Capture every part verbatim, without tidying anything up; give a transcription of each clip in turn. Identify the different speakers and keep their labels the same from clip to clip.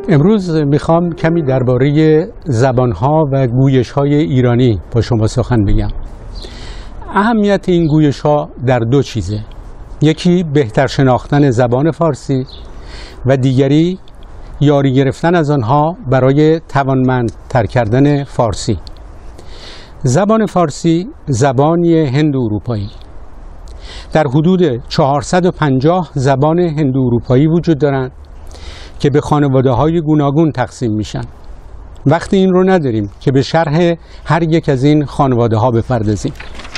Speaker 1: امروز میخوام کمی درباره زبانها و گویش‌های ایرانی با شما سخن بگم. اهمیت این گویش‌ها در دو چیزه. یکی بهتر شناختن زبان فارسی و دیگری یاری گرفتن از آنها برای توانمندتر کردن فارسی. زبان فارسی زبانی هند اروپایی. در حدود چهارصد و پنجاه زبان هند اروپایی وجود دارند که به خانواده‌های گوناگون تقسیم میشن. وقتی این رو نداریم که به شرح هر یک از این خانواده‌ها بپردازیم.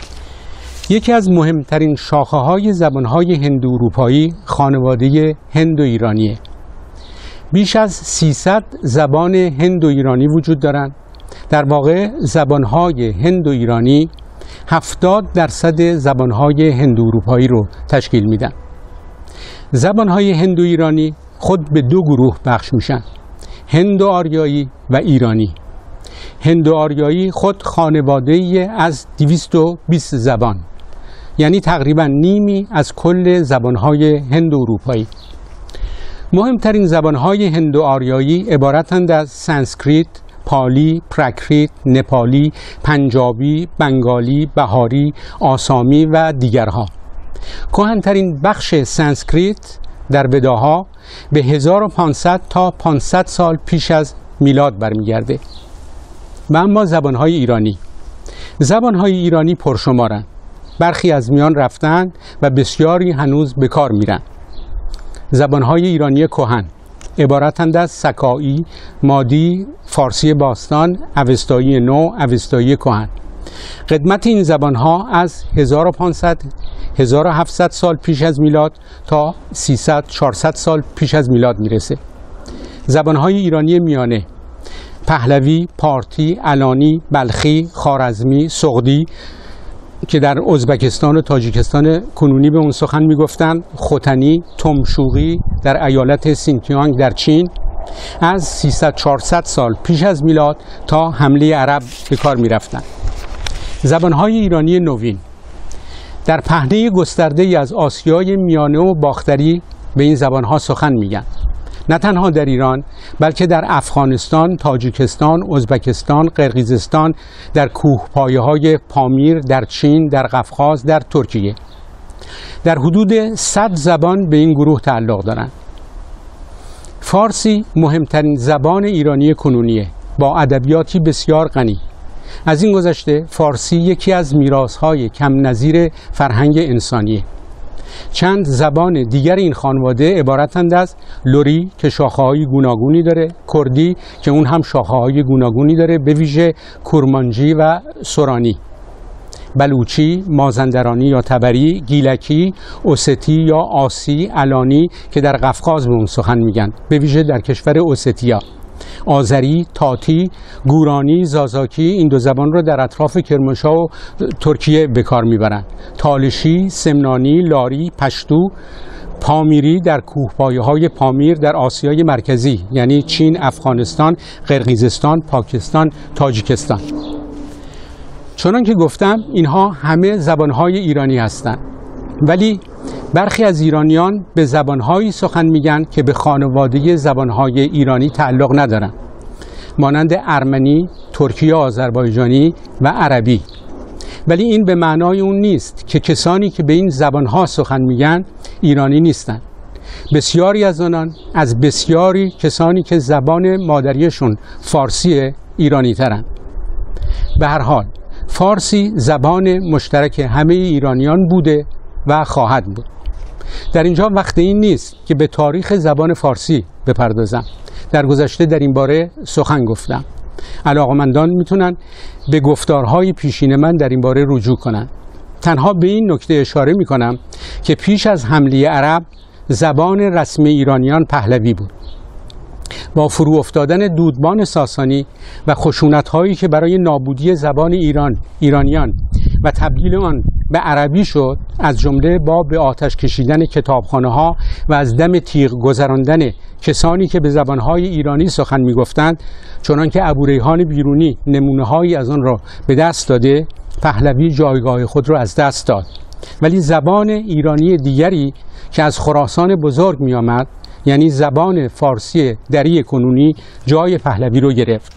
Speaker 1: یکی از مهمترین شاخه‌های زبان‌های هند اروپایی خانواده هند و ایرانیه. بیش از سیصد زبان هند و ایرانی وجود دارند. در واقع زبان‌های هند و ایرانی هفتاد درصد زبان‌های هند اروپایی رو تشکیل میدن. زبان‌های هند و ایرانی خود به دو گروه بخش میشن: هند و آریایی و ایرانی. هند و آریایی خود خانواده‌ای از دویست و بیست زبان، یعنی تقریبا نیمی از کل زبان‌های هند و اروپایی. مهمترین زبان‌های هند و آریایی عبارتند از سانسکریت، پالی، پراکریت، نپالی، پنجابی، بنگالی، بهاری، آسامی و دیگرها. کهن‌ترین بخش سانسکریت در وداها به هزار و پانصد تا پانصد سال پیش از میلاد برمیگرده. و اما زبان‌های ایرانی زبان‌های ایرانی پرشمارند. برخی از میان رفتند و بسیاری هنوز به کار میرن. زبان‌های ایرانی کهن عبارتند از سکایی، مادی، فارسی باستان، اوستایی نو، اوستایی کهن. قدمت این زبان‌ها از هزار و پانصد تا هزار و هفتصد سال پیش از میلاد تا سیصد تا چهارصد سال پیش از میلاد میرسه. زبان‌های ایرانی میانه: پهلوی، پارتی، علانی، بلخی، خوارزمی، سغدی که در ازبکستان و تاجیکستان کنونی به اون سخن میگفتن، ختنی، تمشوقی در ایالت سینکیانگ در چین از سیصد تا چهارصد سال پیش از میلاد تا حمله عرب به کار میرفتن. زبان‌های ایرانی نوین در پهنه گسترده‌ای از آسیای میانه و باختری به این زبان‌ها سخن میگن. نه تنها در ایران بلکه در افغانستان، تاجیکستان، ازبکستان، قرقیزستان، در کوهپایه‌های پامیر، در چین، در قفقاز، در ترکیه. در حدود صد زبان به این گروه تعلق دارند. فارسی مهمترین زبان ایرانی کنونیه با ادبیاتی بسیار غنی. از این گذشته فارسی یکی از میراث‌های کم نظیر فرهنگ انسانیه. چند زبان دیگر این خانواده عبارتند از لری که شاخه‌های گوناگونی داره، کردی که اون هم شاخه‌های گوناگونی داره، به ویژه کرمانجی و سورانی، بلوچی، مازندرانی یا تبری، گیلکی، اوستی یا آسی، علانی که در قفقاز به اون سخن میگن، به ویژه در کشور اوستیا، آذری، تاتی، گورانی، زازاکی این دو زبان رو در اطراف کرمانشاه و ترکیه به کار میبرند. تالشی، سمنانی، لاری، پشتو، پامیری در کوهپایه‌های پامیر در آسیای مرکزی، یعنی چین، افغانستان، قرقیزستان، پاکستان، تاجیکستان. چنان که گفتم اینها همه زبان‌های ایرانی هستند، ولی برخی از ایرانیان به زبان‌هایی سخن میگن که به خانواده زبان‌های ایرانی تعلق ندارن، مانند ارمنی، ترکی آذربایجانی و عربی. ولی این به معنای اون نیست که کسانی که به این زبان‌ها سخن میگن ایرانی نیستن. بسیاری از آنان از بسیاری کسانی که زبان مادریشون فارسیه ایرانی ترن. به هر حال فارسی زبان مشترک همه ایرانیان بوده و خواهد بود. در اینجا وقت این نیست که به تاریخ زبان فارسی بپردازم. در گذشته در این باره سخن گفتم. علاقمندان میتونن به گفتارهای پیشین من در این باره رجوع کنن. تنها به این نکته اشاره میکنم که پیش از حمله عرب زبان رسمی ایرانیان پهلوی بود. با فرو افتادن دودمان ساسانی و خشونت‌هایی که برای نابودی زبان ایران ایرانیان و تبدیل آن به عربی شد، از جمله با به آتش کشیدن کتابخانه‌ها و از دم تیغ گذراندن کسانی که به زبان‌های ایرانی سخن می‌گفتند، چنان که ابوریحان بیرونی نمونه‌هایی از آن را به دست داده، پهلوی جایگاه خود را از دست داد. ولی زبان ایرانی دیگری که از خراسان بزرگ می‌آمد، یعنی زبان فارسی دری کنونی جای پهلوی رو گرفت.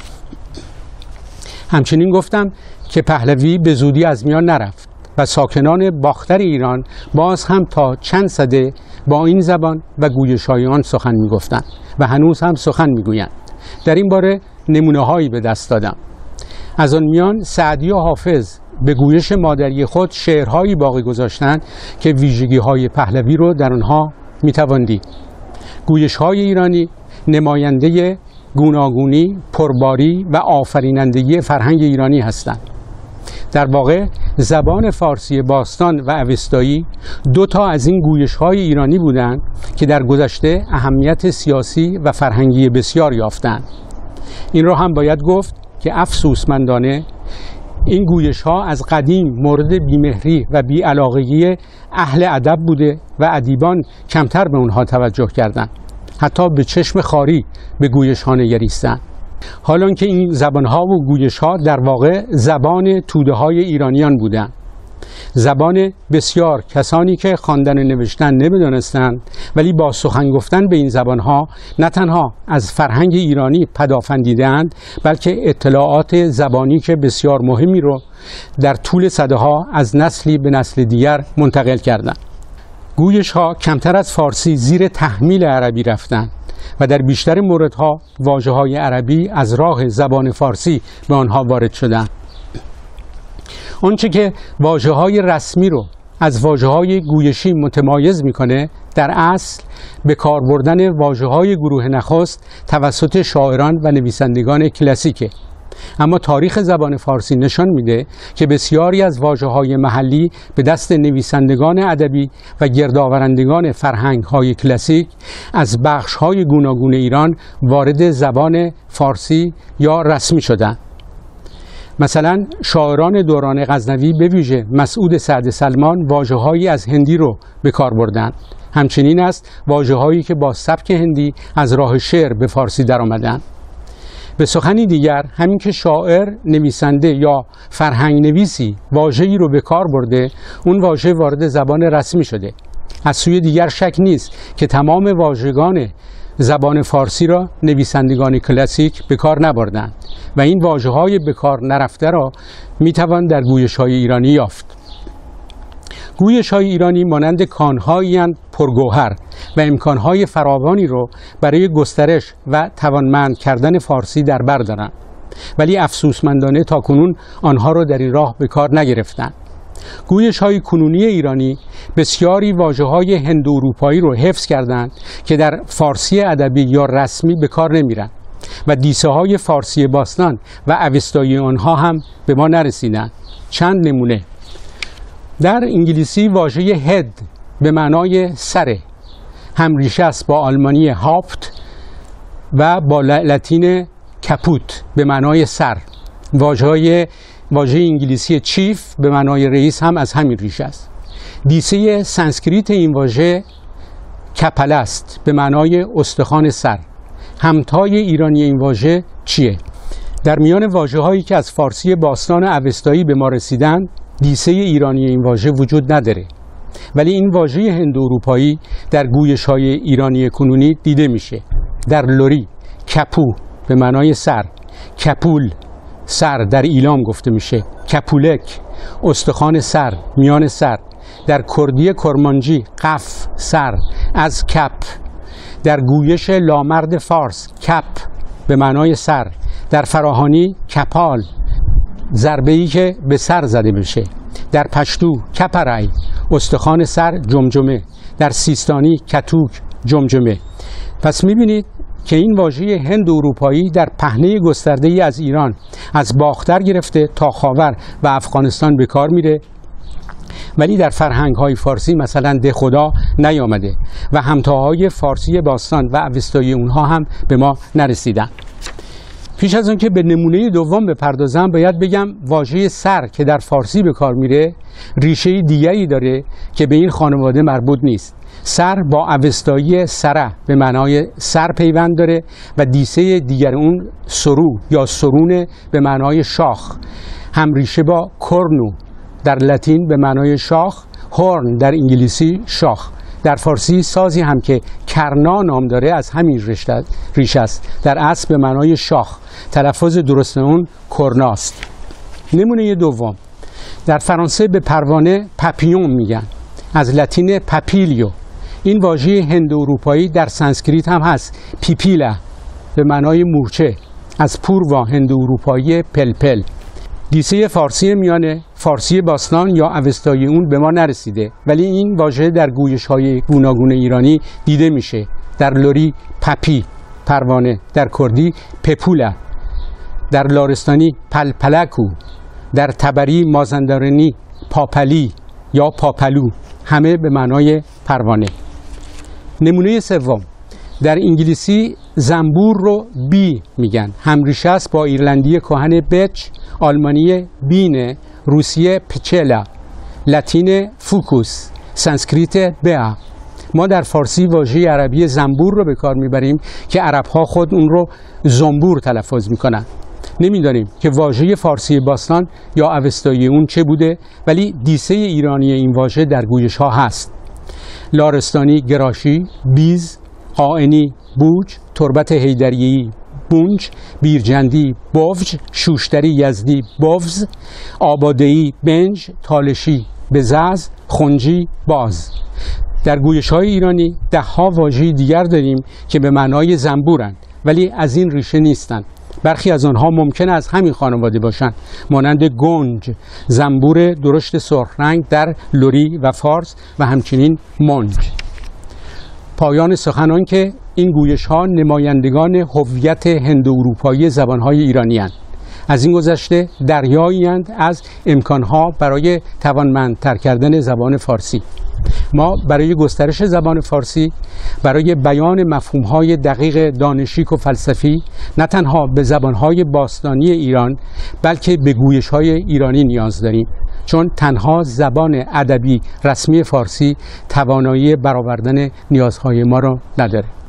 Speaker 1: همچنین گفتم که پهلوی به زودی از میان نرفت و ساکنان باختر ایران باز هم تا چند سده با این زبان و گویش‌های آن سخن می‌گفتند و هنوز هم سخن می‌گویند. در این باره نمونه‌هایی به دست دادم. از آن میان سعدی و حافظ به گویش مادری خود شعرهایی باقی گذاشتند که ویژگی‌های پهلوی رو در آنها می‌توان دید. گویش‌های ایرانی نماینده گوناگونی، پرباری و آفرینندگی فرهنگ ایرانی هستند. در واقع زبان فارسی باستان و اوستایی دو تا از این گویش‌های ایرانی بودند که در گذشته اهمیت سیاسی و فرهنگی بسیار یافتند. این را هم باید گفت که افسوسمندانه این گویش‌ها از قدیم مورد بیمهری و بیعلاقگی اهل ادب بوده و ادیبان کمتر به اونها توجه کردند. حتی به چشم خاری به گویش‌ها نگریستند. حالان که این زبان‌ها و گویش‌ها در واقع زبان توده‌های ایرانیان بودند. زبان بسیار کسانی که خواندن و نوشتن نمی‌دانستند ولی با سخن گفتن به این زبان‌ها نه تنها از فرهنگ ایرانی پدافندیدند بلکه اطلاعات زبانی که بسیار مهمی رو در طول سده‌ها از نسلی به نسل دیگر منتقل کردند. گویش‌ها کمتر از فارسی زیر تحمیل عربی رفتند و در بیشتر موردها واژه‌های عربی از راه زبان فارسی به آنها وارد شدند. آنچه که واژه‌های رسمی رو از واژه‌های گویشی متمایز می‌کنه در اصل به کار بردن واژه‌های گروه نخست توسط شاعران و نویسندگان کلاسیکه. اما تاریخ زبان فارسی نشان میده که بسیاری از واژه‌های محلی به دست نویسندگان ادبی و گردآورندگان فرهنگ‌های کلاسیک از بخش‌های گوناگون ایران وارد زبان فارسی یا رسمی شدند. مثلا شاعران دوران غزنوی به ویژه مسعود سعد سلمان واژه‌هایی از هندی رو به کار بردند. همچنین است واژه‌هایی که با سبک هندی از راه شعر به فارسی درآمدند. به سخنی دیگر همین که شاعر، نویسنده یا فرهنگ نویسی واژه‌ای رو به کار برده، اون واژه وارد زبان رسمی شده. از سوی دیگر شک نیست که تمام واژگان زبان فارسی را نویسندگان کلاسیک به کار نبردند و این واژه‌های به کار نرفته را میتوان در گویش‌های ایرانی یافت. گویش‌های ایرانی مانند کان‌هایی اند پرگوهر و امکان‌های فراوانی رو برای گسترش و توانمند کردن فارسی در بر دارند، ولی افسوسمندانه تاکنون آنها را در این راه به کار نگرفتند. گویش‌های کنونی ایرانی بسیاری واژه‌های هند اروپایی رو حفظ کردند که در فارسی ادبی یا رسمی به کار نمیرند و دیسه‌های فارسی باستان و اوستایی آنها هم به ما نرسیدند. چند نمونه: در انگلیسی واژه هد به معنای سره هم ریشه است با آلمانی هاپت و با لاتین کپوت به معنای سر. واژه واژه انگلیسی چیف به معنای رئیس هم از همین ریشه است. دیسه سانسکریت این واژه کپل است به معنای استخوان سر. همتای ایرانی این واژه چیه؟ در میان واژه‌هایی که از فارسی باستان اوستایی به ما رسیدند دیسه ایرانی این واژه وجود نداره، ولی این واژه هند اروپایی در گویش‌های ایرانی کنونی دیده میشه. در لری کپو به معنای سر، کپول سر در ایلام گفته میشه، کپولک استخوان سر، میان سر. در کردی کرمانجی قف سر از کپ. در گویش لامرد فارس کپ به معنای سر. در فراهانی کپال ضربه‌ای که به سر زده بشه. در پشتو کپرای استخوان سر جمجمه. در سیستانی کتوک جمجمه. پس میبینید که این واژه هند اروپایی در پهنه گسترده‌ای از ایران از باختر گرفته تا خاور و افغانستان به کار میره، ولی در فرهنگ‌های فارسی مثلا ده خدا نیامده و همتاهای فارسی باستان و اوستایی اونها هم به ما نرسیدن. پیش از اون که به نمونه دوم بپردازم باید بگم واژه سر که در فارسی به کار میره ریشه دیگری داره که به این خانواده مربوط نیست. سر با اوستایی سره به معنای سر پیوند داره و دیسه دیگر اون سرو یا سرونه به معنای شاخ، هم ریشه با کرنو در لاتین به معنای شاخ، هورن در انگلیسی شاخ. در فارسی سازی هم که کرنا نام داره از همین ریشه است. در اصل به معنای شاخ، تلفظ درست اون کرناست. نمونه دوم، در فرانسه به پروانه پاپیون میگن، از لاتین پاپیلیو. این واژه هند اروپایی در سانسکریت هم هست، پیپیلا، به معنای مورچه، از پوروا هند اروپایی پلپل. دیسه فارسی میانه فارسی باستان یا اوستایی اون به ما نرسیده، ولی این واژه در گویش‌های گوناگون ایرانی دیده میشه. در لری پپی، پروانه، در کردی پپولا، در لارستانی پلپلکو، در تبری مازندرانی پاپلی یا پاپلو، همه به معنای پروانه. نمونه سوم، در انگلیسی زنبور رو بی میگن، همریشه است با ایرلندی کهن بچ، آلمانی بینه، روسیه پچلا، لاتین فوکوس، سانسکریت بیا. ما در فارسی واژه عربی زنبور رو به کار میبریم که عرب‌ها خود اون رو زنبور تلفظ میکنن. نمیدانیم که واژه فارسی باستان یا اوستایی اون چه بوده، ولی دیسه ایرانی این واژه در گویش ها هست. لارستانی گراشی، بیز، قائنی بوج، تربت حیدریه‌ای بونج، بیرجندی بوج، شوشتری یزدی بوز، آباده‌ای بنج، تالشی بزاز، خنجی باز. در گویش های ایرانی ده ها واژه دیگر داریم که به معنای زنبورند، ولی از این ریشه نیستند. برخی از آنها ممکن است همین خانواده باشند، مانند گنج، زنبور درشت سرخ رنگ در لری و فارس، و همچنین منج. پایان سخنان که این گویش ها نمایندگان هویت هند اروپایی زبان های ایرانی اند. از این گذشته دریایی اند از امکانها برای توانمندتر کردن زبان فارسی. ما برای گسترش زبان فارسی، برای بیان مفهوم‌های دقیق دانشیک و فلسفی، نه تنها به زبان‌های باستانی ایران بلکه به گویش‌های ایرانی نیاز داریم، چون تنها زبان ادبی رسمی فارسی توانایی برآوردن نیازهای ما را نداره.